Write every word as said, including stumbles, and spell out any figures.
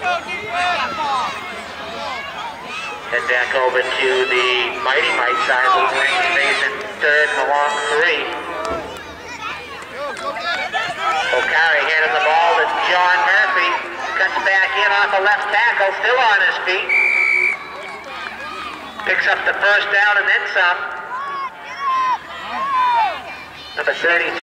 Head back over to the Mighty Mite side. Wolverines facing third and a long three. O'Carry handing the ball to John Murphy. Cuts back in off the left tackle, still on his feet. Picks up the first down and then some. Number thirty.